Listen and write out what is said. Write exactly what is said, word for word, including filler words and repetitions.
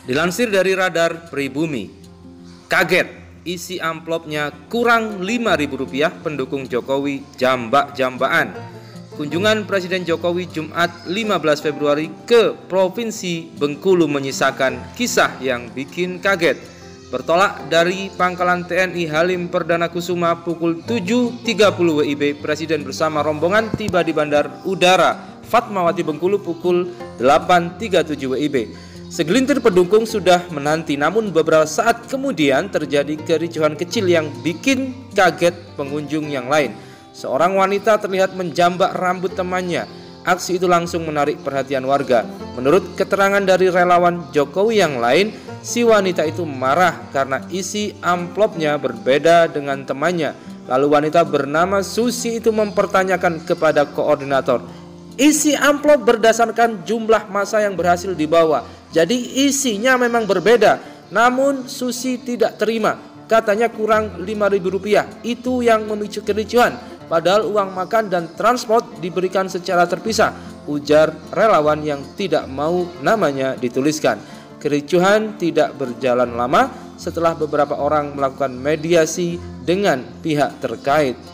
Dilansir dari Radar Pribumi, kaget isi amplopnya kurang lima ribu rupiah, pendukung Jokowi jambak-jambaan. Kunjungan Presiden Jokowi Jumat lima belas Februari ke Provinsi Bengkulu menyisakan kisah yang bikin kaget. Bertolak dari Pangkalan T N I Halim Perdana Kusuma pukul tujuh tiga puluh W I B, Presiden bersama rombongan tiba di Bandar Udara Fatmawati Bengkulu pukul delapan tiga puluh tujuh W I B. Segelintir pendukung sudah menanti, namun beberapa saat kemudian terjadi kericuhan kecil yang bikin kaget pengunjung yang lain. Seorang wanita terlihat menjambak rambut temannya. Aksi itu langsung menarik perhatian warga. Menurut keterangan dari relawan Jokowi yang lain, si wanita itu marah karena isi amplopnya berbeda dengan temannya. Lalu wanita bernama Susi itu mempertanyakan kepada koordinator, isi amplop berdasarkan jumlah massa yang berhasil dibawa, jadi isinya memang berbeda. Namun Susi tidak terima, katanya kurang lima ribu rupiah. Itu yang memicu kericuhan, padahal uang makan dan transport diberikan secara terpisah, ujar relawan yang tidak mau namanya dituliskan. Kericuhan tidak berjalan lama setelah beberapa orang melakukan mediasi dengan pihak terkait.